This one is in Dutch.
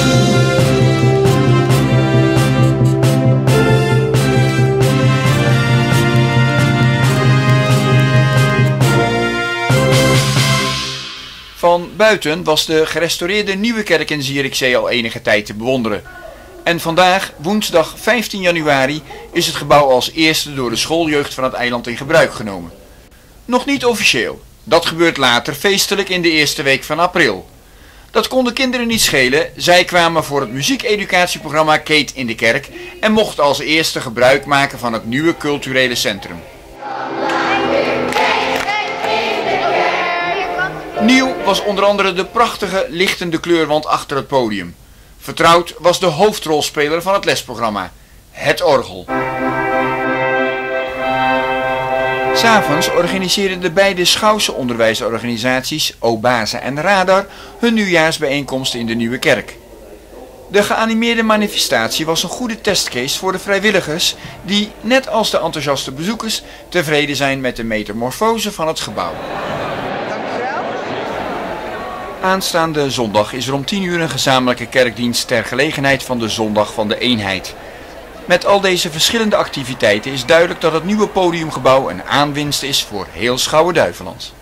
Van buiten was de gerestaureerde Nieuwe Kerk in Zierikzee al enige tijd te bewonderen. En vandaag, woensdag 15 januari, is het gebouw als eerste door de schooljeugd van het eiland in gebruik genomen. Nog niet officieel. Dat gebeurt later feestelijk in de eerste week van april. Dat kon de kinderen niet schelen. Zij kwamen voor het muziekeducatieprogramma Kate in de Kerk en mochten als eerste gebruik maken van het nieuwe culturele centrum. Nieuw was onder andere de prachtige lichtende kleurwand achter het podium. Vertrouwd was de hoofdrolspeler van het lesprogramma, het orgel. 'S Avonds organiseerden de beide Schouwse onderwijsorganisaties Obaze en Radar hun nieuwjaarsbijeenkomsten in de Nieuwe Kerk. De geanimeerde manifestatie was een goede testcase voor de vrijwilligers die, net als de enthousiaste bezoekers, tevreden zijn met de metamorfose van het gebouw. Aanstaande zondag is er om 10 uur een gezamenlijke kerkdienst ter gelegenheid van de Zondag van de Eenheid. Met al deze verschillende activiteiten is duidelijk dat het nieuwe podiumgebouw een aanwinst is voor heel Schouwen-Duiveland.